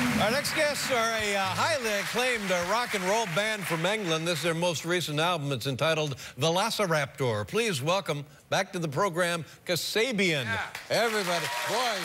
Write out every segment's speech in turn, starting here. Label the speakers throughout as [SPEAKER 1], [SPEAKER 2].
[SPEAKER 1] Our next guests are a highly acclaimed rock and roll band from England. This is their most recent album. It's entitled Velociraptor. Please welcome back to the program, Kasabian. Yeah. Everybody, boys.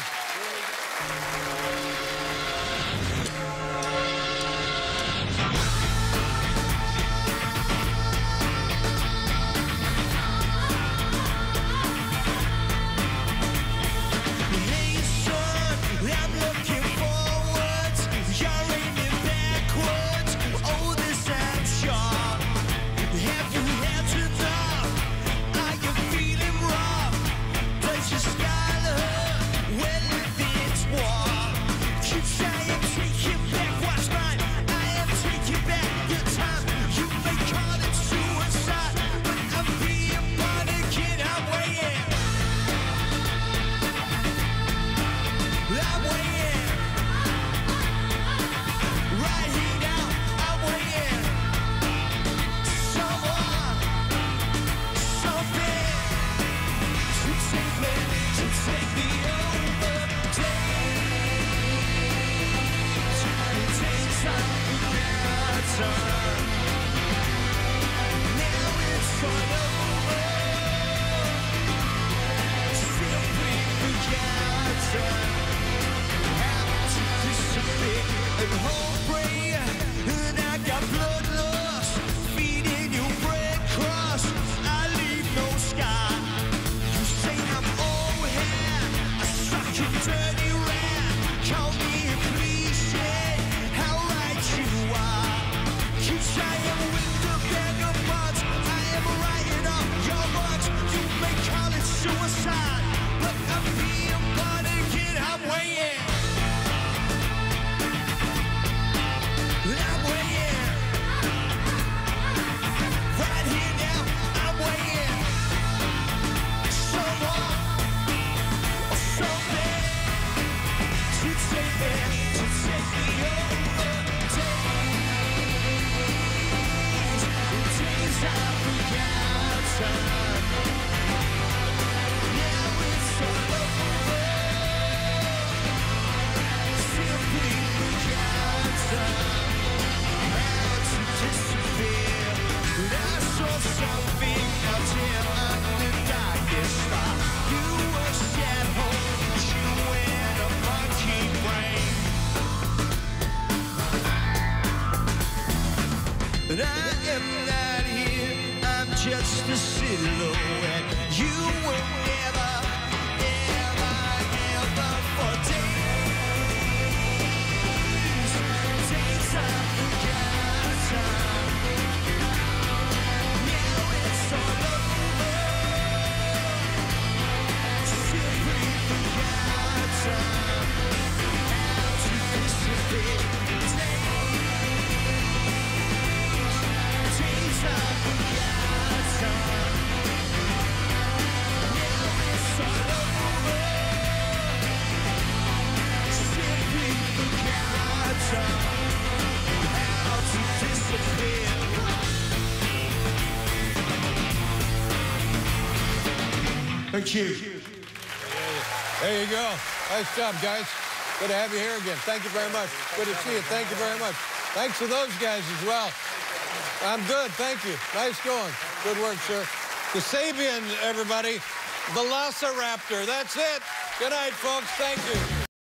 [SPEAKER 2] But I am not here, I'm just a silhouette. You will never, ever, ever for days I've forgotten. Now it's all over, simply forgotten how to disappear.
[SPEAKER 1] Thank you. There you go. Nice job, guys. Good to have you here again. Thank you very much. Good to see you. Thank you very much. Thanks to those guys as well. I'm good. Thank you. Nice going. Good work, sir. Kasabian, everybody. Velociraptor. That's it. Good night, folks. Thank you.